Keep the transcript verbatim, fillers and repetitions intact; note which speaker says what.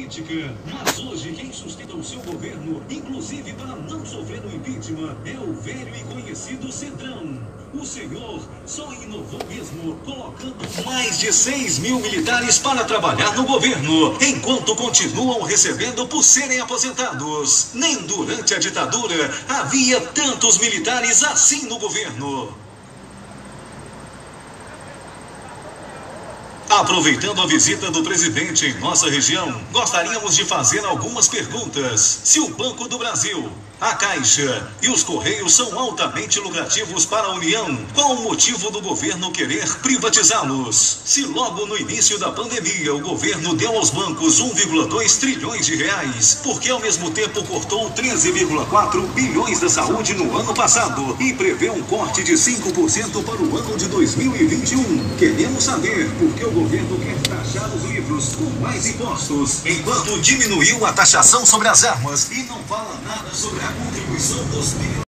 Speaker 1: política. Mas hoje quem sustenta o seu governo, inclusive para não sofrer o impeachment, é o velho e conhecido Centrão. O senhor só inovou mesmo, colocando mais de seis mil militares para trabalhar no governo, enquanto continuam recebendo por serem aposentados. Nem durante a ditadura havia tantos militares assim no governo. Aproveitando a visita do presidente em nossa região, gostaríamos de fazer algumas perguntas. Se o Banco do Brasil, a Caixa e os Correios são altamente lucrativos para a União, qual o motivo do governo querer privatizá-los? Se logo no início da pandemia o governo deu aos bancos um vírgula dois trilhões de reais, por que ao mesmo tempo cortou treze vírgula quatro bilhões da saúde no ano passado e prevê um corte de cinco por cento para o ano de dois mil e vinte e um? Queremos saber por que o O governo quer taxar os livros com mais impostos, enquanto diminuiu a taxação sobre as armas e não fala nada sobre a contribuição dos bilionários.